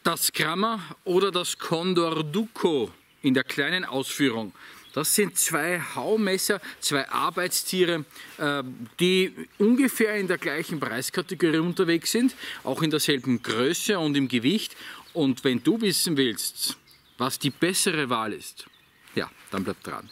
Das Gramma oder das Condor Duco in der kleinen Ausführung. Das sind zwei Haumesser, zwei Arbeitstiere, die ungefähr in der gleichen Preiskategorie unterwegs sind, auch in derselben Größe und im Gewicht. Und wenn du wissen willst, was die bessere Wahl ist, ja, dann bleib dran.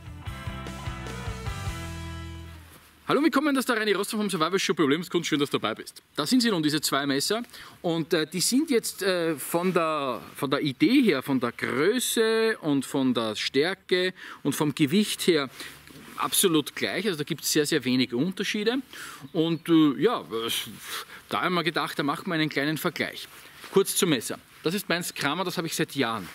Hallo, willkommen, das ist der Reini Roster vom Survival Show Problemskunst. Schön, dass du dabei bist. Da sind sie nun, diese zwei Messer. Und die sind jetzt von der Idee her, von der Größe und von der Stärke und vom Gewicht her absolut gleich. Also da gibt es sehr, sehr wenige Unterschiede. Und ja, da haben wir gedacht, da machen wir einen kleinen Vergleich. Kurz zum Messer. Das ist mein Gramma, das habe ich seit Jahren.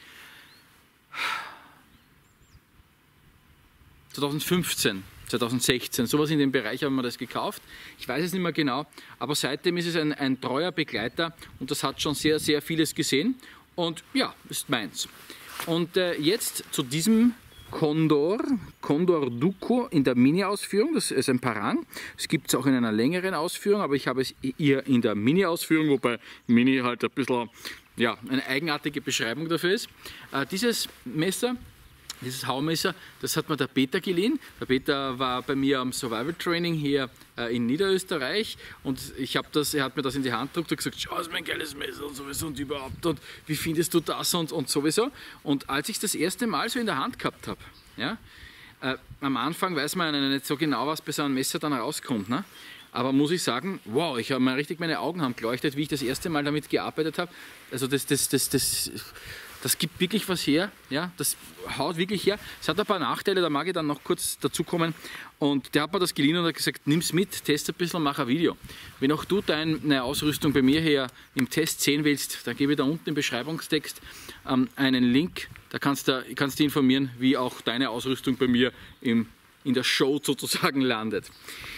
2015. 2016, sowas in dem Bereich haben wir das gekauft. Ich weiß es nicht mehr genau, aber seitdem ist es ein treuer Begleiter und das hat schon sehr, sehr vieles gesehen und ja, ist meins. Und jetzt zu diesem Condor Duco in der Mini-Ausführung, das ist ein Parang. Es gibt es auch in einer längeren Ausführung, aber ich habe es hier in der Mini-Ausführung, wobei Mini halt ein bisschen, ja, eine eigenartige Beschreibung dafür ist. Dieses Messer, dieses Haumesser, das hat mir der Peter geliehen. Der Peter war bei mir am Survival Training hier in Niederösterreich und er hat mir das in die Hand gedrückt und gesagt, schau, das ist mein geiles Messer und sowieso und überhaupt und wie findest du das und sowieso. Und als ich das erste Mal so in der Hand gehabt habe, ja, am Anfang weiß man ja nicht so genau, was bei so einem Messer dann rauskommt, ne? Aber muss ich sagen, wow, ich habe mir richtig, meine Augen haben geleuchtet, wie ich das erste Mal damit gearbeitet habe. Also das gibt wirklich was her, ja, das haut wirklich her. Es hat ein paar Nachteile, da mag ich dann noch kurz dazu kommen. Und der hat mir das geliehen und hat gesagt, nimm's mit, test ein bisschen, mach ein Video. Wenn auch du deine Ausrüstung bei mir hier im Test sehen willst, dann gebe ich da unten im Beschreibungstext einen Link. Da kannst du informieren, wie auch deine Ausrüstung bei mir in der Show sozusagen landet.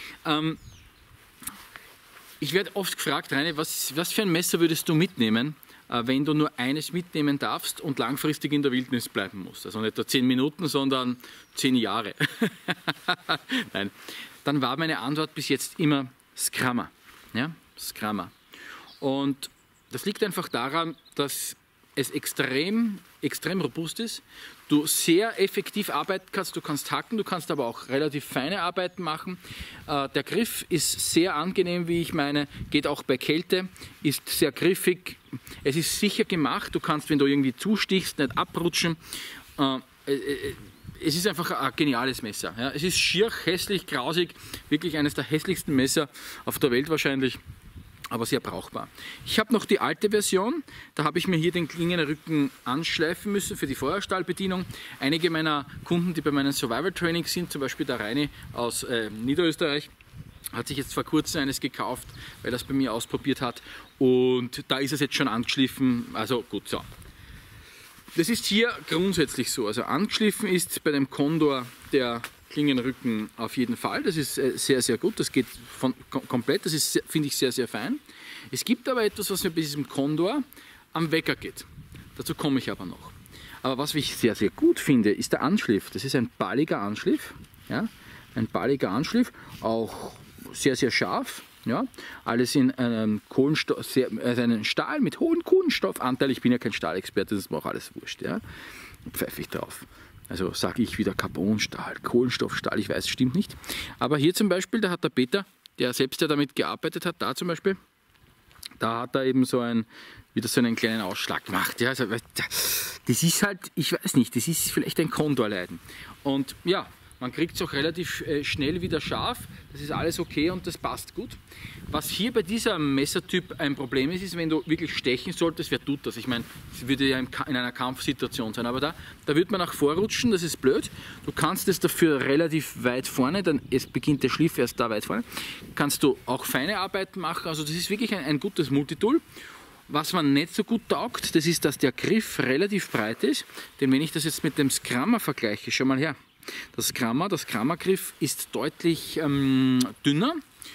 Ich werde oft gefragt, Reini, was für ein Messer würdest du mitnehmen, wenn du nur eines mitnehmen darfst und langfristig in der Wildnis bleiben musst. Also nicht nur 10 Minuten, sondern 10 Jahre. Nein. Dann war meine Antwort bis jetzt immer das Gramma. Ja? Das Gramma. Und das liegt einfach daran, dass es extrem robust ist. Du sehr effektiv arbeiten kannst, du kannst hacken, du kannst aber auch relativ feine Arbeiten machen. Der Griff ist sehr angenehm, wie ich meine, geht auch bei Kälte, ist sehr griffig. Es ist sicher gemacht, du kannst, wenn du irgendwie zustichst, nicht abrutschen. Es ist einfach ein geniales Messer. Ja. Es ist schier, hässlich, grausig, wirklich eines der hässlichsten Messer auf der Welt wahrscheinlich. Aber sehr brauchbar. Ich habe noch die alte Version, da habe ich mir hier den Klingenrücken anschleifen müssen für die Feuerstahlbedienung. Einige meiner Kunden, die bei meinen Survival Trainings sind, zum Beispiel der Reini aus Niederösterreich, hat sich jetzt vor kurzem eines gekauft, weil er es bei mir ausprobiert hat und da ist es jetzt schon angeschliffen, also gut so. Das ist hier grundsätzlich so, also angeschliffen ist bei dem Condor der Klingenrücken auf jeden Fall, das ist sehr, sehr gut, das geht komplett, das ist, finde ich, sehr, sehr fein. Es gibt aber etwas, was mir bei diesem Condor am Wecker geht. Dazu komme ich aber noch. Aber was ich sehr, sehr gut finde, ist der Anschliff. Das ist ein balliger Anschliff, ja? Ein balliger Anschliff, auch sehr, sehr scharf. Ja? Alles in einem Kohlenstoff, also einen Stahl mit hohem Kohlenstoffanteil. Ich bin ja kein Stahlexperte, das ist mir auch alles wurscht. Ja? Pfeife ich drauf. Also sage ich wieder Carbonstahl, Kohlenstoffstahl, ich weiß, es stimmt nicht. Aber hier zum Beispiel, da hat der Peter, der selbst ja damit gearbeitet hat, da zum Beispiel, da hat er eben wieder so einen kleinen Ausschlag gemacht. Ja, also, das ist halt, ich weiß nicht, das ist vielleicht ein Condorleiden. Und ja, man kriegt es auch relativ schnell wieder scharf, das ist alles okay und das passt gut. Was hier bei diesem Messertyp ein Problem ist, wenn du wirklich stechen solltest, wer tut das? Ich meine, es würde ja in einer Kampfsituation sein, aber da wird man nach vorrutschen, das ist blöd. Du kannst es dafür relativ weit vorne, dann beginnt der Schliff erst da weit vorne, kannst du auch feine Arbeiten machen, also das ist wirklich ein gutes Multitool. Was man nicht so gut taugt, das ist, dass der Griff relativ breit ist, denn wenn ich das jetzt mit dem Gramma vergleiche, schau mal her, das Gramma-Griff ist deutlich dünner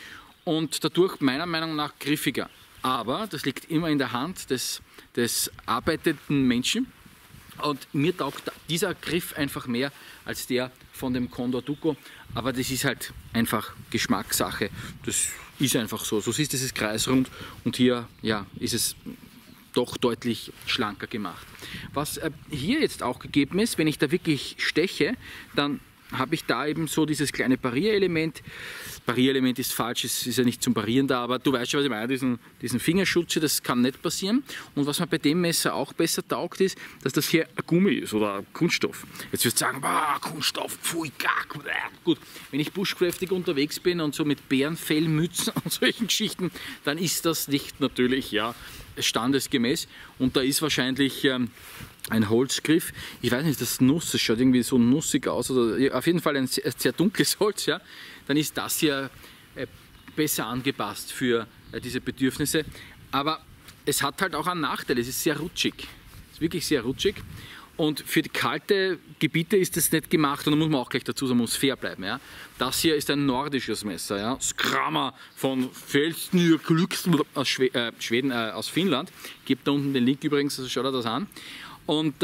und dadurch meiner Meinung nach griffiger. Aber das liegt immer in der Hand des arbeitenden Menschen und mir taugt dieser Griff einfach mehr als der von dem Condor Duco. Aber das ist halt einfach Geschmackssache. Das ist einfach so. So siehst du, es ist kreisrund und hier ja, ist es doch deutlich schlanker gemacht. Was hier jetzt auch gegeben ist, wenn ich da wirklich steche, dann habe ich da eben so dieses kleine Parierelement. Parierelement ist falsch, es ist ja nicht zum Parieren da, aber du weißt schon, was ich meine, diesen Fingerschutz, das kann nicht passieren. Und was mir bei dem Messer auch besser taugt, ist, dass das hier ein Gummi ist oder Kunststoff. Jetzt wirst du sagen, Kunststoff, pfui, gack. Gut, wenn ich bushcraftig unterwegs bin und so mit Bärenfellmützen und solchen Geschichten, dann ist das nicht natürlich ja, standesgemäß. Und da ist wahrscheinlich ein Holzgriff, ich weiß nicht, das Nuss, das schaut irgendwie so nussig aus, oder auf jeden Fall ein sehr dunkles Holz, ja, dann ist das hier besser angepasst für diese Bedürfnisse. Aber es hat halt auch einen Nachteil, es ist sehr rutschig, es ist wirklich sehr rutschig. Und für die kalte Gebiete ist das nicht gemacht, und da muss man auch gleich dazu sagen, man muss fair bleiben. Ja. Das hier ist ein nordisches Messer, ja. Skrammer von Felsnir aus Schweden, aus Finnland. Gebt da unten den Link übrigens, also schaut euch das an. Und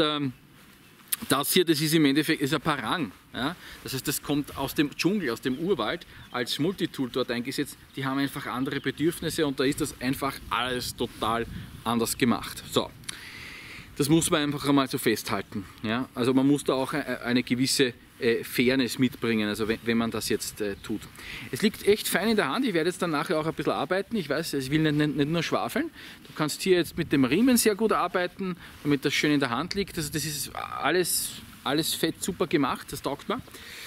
das hier, das ist im Endeffekt ist ein Parang. Ja? Das heißt, das kommt aus dem Dschungel, aus dem Urwald, als Multitool dort eingesetzt. Die haben einfach andere Bedürfnisse und da ist das einfach alles total anders gemacht. So, das muss man einfach einmal so festhalten. Ja? Also man muss da auch eine gewisse Fairness mitbringen, also wenn man das jetzt tut. Es liegt echt fein in der Hand, ich werde jetzt dann nachher auch ein bisschen arbeiten, ich weiß, ich will nicht nur schwafeln. Du kannst hier jetzt mit dem Riemen sehr gut arbeiten, damit das schön in der Hand liegt. Also das ist alles fett super gemacht, das taugt mir.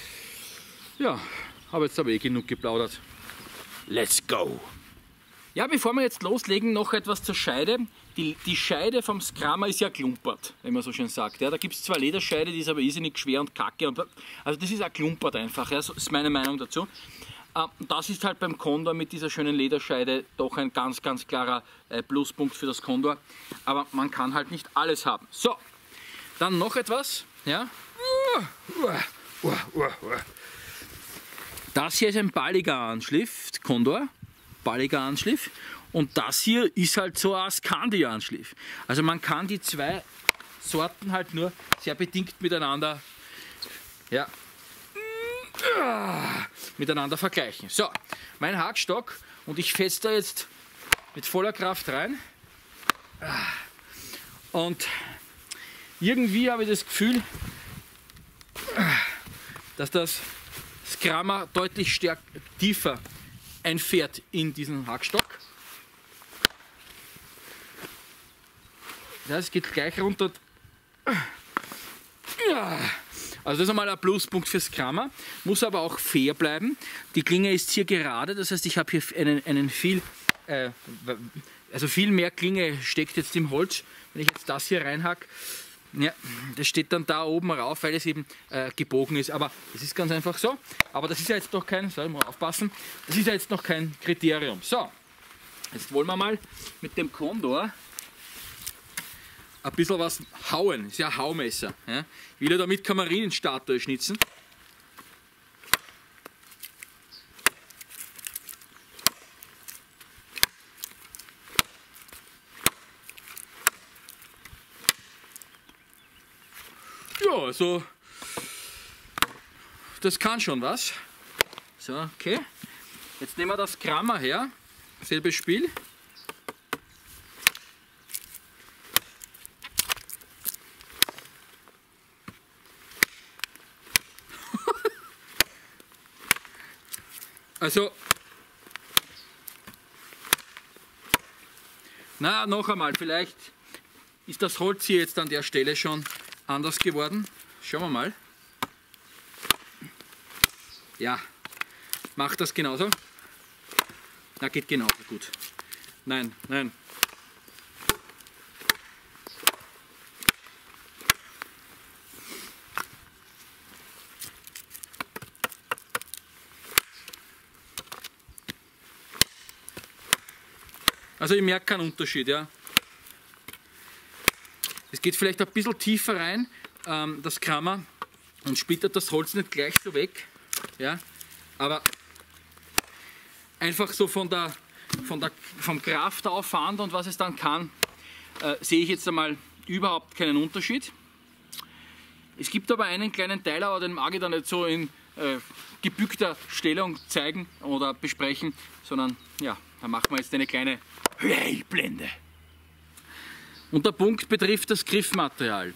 Ja, habe jetzt aber eh genug geplaudert. Let's go! Ja, bevor wir jetzt loslegen, noch etwas zur Scheide. Die Scheide vom Skrammer ist ja klumpert, wenn man so schön sagt. Ja, da gibt es zwar Lederscheide, die ist aber irrsinnig schwer und kacke. Also das ist auch klumpert einfach, ja, so ist meine Meinung dazu. Das ist halt beim Condor mit dieser schönen Lederscheide doch ein ganz klarer Pluspunkt für das Condor. Aber man kann halt nicht alles haben. So, dann noch etwas. Ja. Das hier ist ein balliger Anschliff, Condor. Balliger Anschliff, und das hier ist halt so ein Scandi-Anschliff. Also man kann die zwei Sorten halt nur sehr bedingt miteinander, ja, miteinander vergleichen. So, mein Hakstock, und ich fetze da jetzt mit voller Kraft rein, und irgendwie habe ich das Gefühl, dass das Skrammer deutlich tiefer einfährt in diesen Hackstock. Das geht gleich runter. Also das ist einmal ein Pluspunkt fürs Skrammer. Muss aber auch fair bleiben. Die Klinge ist hier gerade, das heißt, ich habe hier einen viel mehr Klinge steckt jetzt im Holz. Wenn ich jetzt das hier reinhack, ja, das steht dann da oben rauf, weil es eben gebogen ist. Aber es ist ganz einfach so. Aber das ist ja jetzt noch kein, soll ich mal aufpassen, das ist ja jetzt noch kein Kriterium. So, jetzt wollen wir mal mit dem Condor ein bisschen was hauen. Das ist ja ein Haumesser. Ja. Ich will ja damit keine Marienstatue schnitzen. Ja, also das kann schon was. So, okay. Jetzt nehmen wir das Skrammer her. Selbes Spiel. Also, na, noch einmal, vielleicht ist das Holz hier jetzt an der Stelle schon anders geworden. Schauen wir mal. Ja, macht das genauso? Na, geht genauso gut. Nein, nein. Also ich merke keinen Unterschied, ja. Es geht vielleicht ein bisschen tiefer rein, das Skrammer, und splittert das Holz nicht gleich so weg, ja. Aber einfach so vom Kraftaufwand und was es dann kann, sehe ich jetzt einmal überhaupt keinen Unterschied. Es gibt aber einen kleinen Teil, aber den mag ich dann nicht so in gebückter Stellung zeigen oder besprechen, sondern ja, da machen wir jetzt eine kleine Blende. Und der Punkt betrifft das Griffmaterial.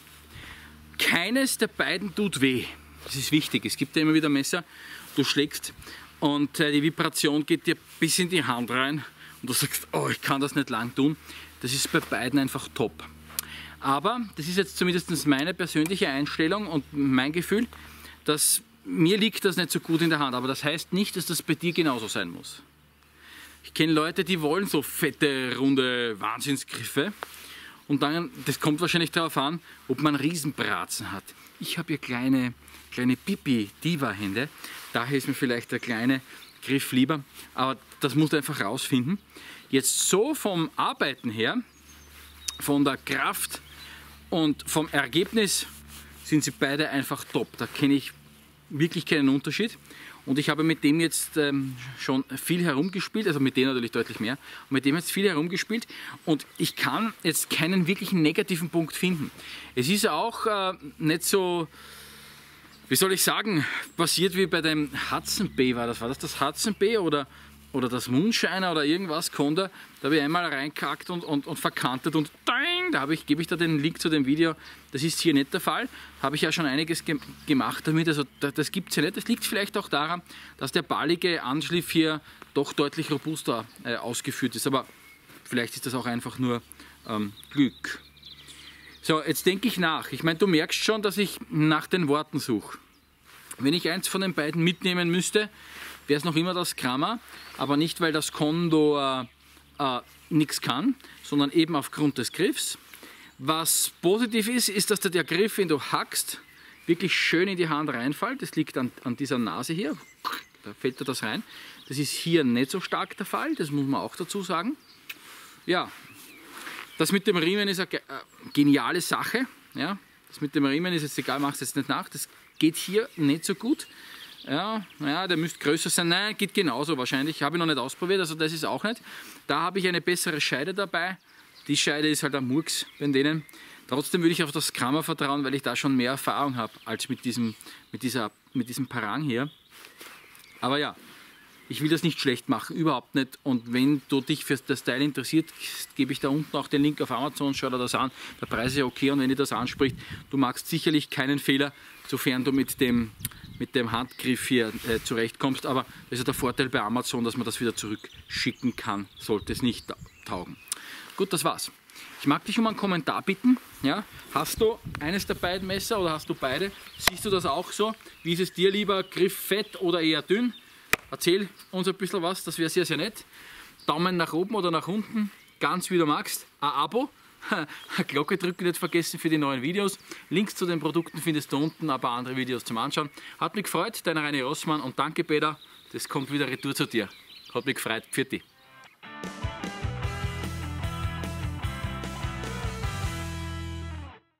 Keines der beiden tut weh. Das ist wichtig. Es gibt ja immer wieder Messer, du schlägst und die Vibration geht dir bis in die Hand rein und du sagst, oh, ich kann das nicht lang tun. Das ist bei beiden einfach top. Aber das ist jetzt zumindest meine persönliche Einstellung und mein Gefühl, dass mir liegt das nicht so gut in der Hand. Aber das heißt nicht, dass das bei dir genauso sein muss. Ich kenne Leute, die wollen so fette, runde Wahnsinnsgriffe. Und dann, das kommt wahrscheinlich darauf an, ob man Riesenbratzen hat. Ich habe hier kleine Pipi-Diva-Hände. Daher ist mir vielleicht der kleine Griff lieber. Aber das musst du einfach rausfinden. Jetzt so vom Arbeiten her, von der Kraft und vom Ergebnis sind sie beide einfach top. Da kenne ich wirklich keinen Unterschied. Und ich habe mit dem jetzt schon viel herumgespielt, also mit dem natürlich deutlich mehr, und mit dem jetzt viel herumgespielt und ich kann jetzt keinen wirklichen negativen Punkt finden. Es ist auch nicht so, wie soll ich sagen, passiert wie bei dem Hudson Bay, war das Hudson Bay oder das Moonshiner oder irgendwas, Konda, da habe ich einmal reinkackt und verkantet und ding, gebe ich da den Link zu dem Video. Das ist hier nicht der Fall. Habe ich ja schon einiges gemacht damit, also das gibt es ja nicht. Das liegt vielleicht auch daran, dass der ballige Anschliff hier doch deutlich robuster ausgeführt ist, aber vielleicht ist das auch einfach nur Glück. So, jetzt denke ich nach. Ich meine, du merkst schon, dass ich nach den Worten suche. Wenn ich eins von den beiden mitnehmen müsste, wäre es noch immer das Gramma, aber nicht, weil das Condor nichts kann, sondern eben aufgrund des Griffs. Was positiv ist, ist, dass der Griff, wenn du hackst, wirklich schön in die Hand reinfällt. Das liegt an dieser Nase hier, da fällt dir das rein. Das ist hier nicht so stark der Fall, das muss man auch dazu sagen. Ja, das mit dem Riemen ist eine geniale Sache. Ja, das mit dem Riemen ist jetzt egal, mach es jetzt nicht nach, das geht hier nicht so gut. Ja, der müsste größer sein. Nein, geht genauso wahrscheinlich. Habe ich noch nicht ausprobiert, also das ist auch nicht. Da habe ich eine bessere Scheide dabei. Die Scheide ist halt ein Murks bei denen. Trotzdem würde ich auf das Gramma vertrauen, weil ich da schon mehr Erfahrung habe als mit diesem Parang hier. Aber ja, ich will das nicht schlecht machen, überhaupt nicht. Und wenn du dich für das Teil interessiert, gebe ich da unten auch den Link auf Amazon, schau dir das an. Der Preis ist ja okay und wenn dir das anspricht, du machst sicherlich keinen Fehler, sofern du mit dem Handgriff hier zurechtkommst, aber das ist der Vorteil bei Amazon, dass man das wieder zurückschicken kann, sollte es nicht taugen. Gut, das war's. Ich mag dich um einen Kommentar bitten. Ja? Hast du eines der beiden Messer oder hast du beide? Siehst du das auch so? Wie ist es dir lieber, Griff fett oder eher dünn? Erzähl uns ein bisschen was, das wäre sehr, sehr nett. Daumen nach oben oder nach unten, ganz wie du magst. Ein Abo. Glocke drücken nicht vergessen für die neuen Videos. Links zu den Produkten findest du unten, ein paar andere Videos zum Anschauen. Hat mich gefreut, dein Reini Rossmann und danke Peter, das kommt wieder retour zu dir. Hat mich gefreut, Pfiat dich.